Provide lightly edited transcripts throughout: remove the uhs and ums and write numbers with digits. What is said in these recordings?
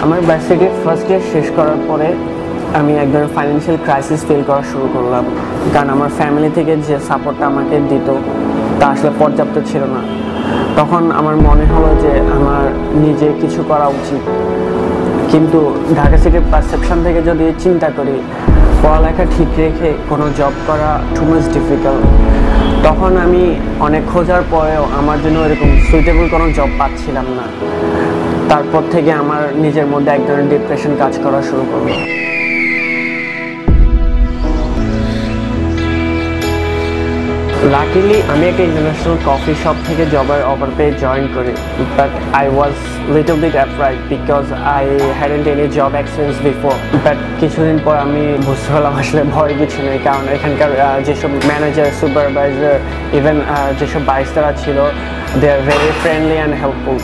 আমার varsity first year শেষ করার পরে আমি এক ধরনের ফাইন্যান্সিয়াল ক্রাইসিস ফিল করা শুরু করলাম, কারণ আমার ফ্যামিলি থেকে যে সাপোর্টটা আমাকে দিত তা আসলে পর্যাপ্ত ছিল না। তখন আমার মনে হলো যে আমার নিজে কিছু করা উচিত, কিন্তু ঢাকা সিটির পারসেপশন থেকে যদি চিন্তা করি, পড়ালেখা ঠিক রেখে কোনো জব করা টু মাচ ডিফিকাল্ট। তখন আমি অনেক খোঁজার পরেও আমার জন্য এরকম সুইটেবল কোনো জব পাচ্ছিলাম না। তারপর থেকে আমার নিজের মধ্যে এক ধরনের ডিপ্রেশন কাজ করা শুরু করলো। লাকিলি আমি একটা ইন্টারন্যাশনাল কফি শপ থেকে জবের অফার পেয়ে জয়েন করি, but I was little bit afraid because I hadn't any job experience before. But কিছুদিন পর আমি বুঝতে পারলাম আসলে ভয় কিছু নেই, কারণ এখানকার যেসব ম্যানেজার, সুপারভাইজার, ইভেন যেসব বারিস্তারা ছিল, they are very friendly and helpful.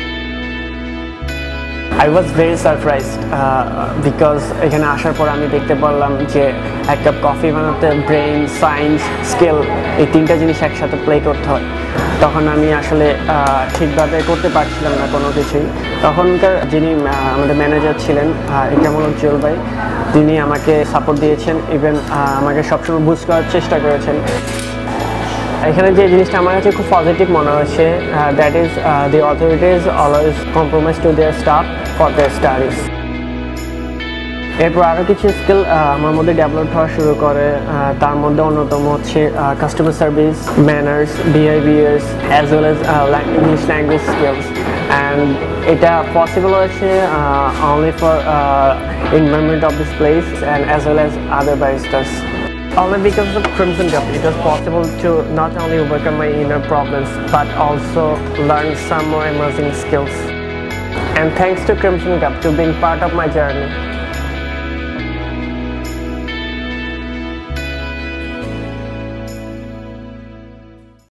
I was very surprised because এখানে আসার পর আমি দেখতে পারলাম যে এক কাপ কফি বানাতে ব্রেইন, সায়েন্স, স্কিল এই তিনটা জিনিস একসাথে প্লে করতে হয়। তখন আমি আসলে ঠিকভাবে করতে পারছিলাম না কোনো কিছুই। তখনকার যিনি আমাদের ম্যানেজার ছিলেন, ইকরামুল জুয়েল ভাই, তিনি আমাকে সাপোর্ট দিয়েছেন, ইভেন আমাকে সবসময় বুস্ট করার চেষ্টা করেছেন। এখানে যে জিনিসটা আমার কাছে খুব পজিটিভ মনে হয়েছে, that is the authorities always compromise to their staff for their studies. এরপর আরও কিছু স্কিল আমার মধ্যে ডেভেলপ হওয়া শুরু করে। তার মধ্যে অন্যতম হচ্ছে customer service, manners, behaviours, as well as English language skills. And এটা পসিবল হয়েছে only for environment of this place and as well as other baristas. Only because of CRIMSONCUP, it was possible to not only overcome my inner problems, but also learn some more amazing skills. And thanks to CRIMSONCUP to being part of my journey.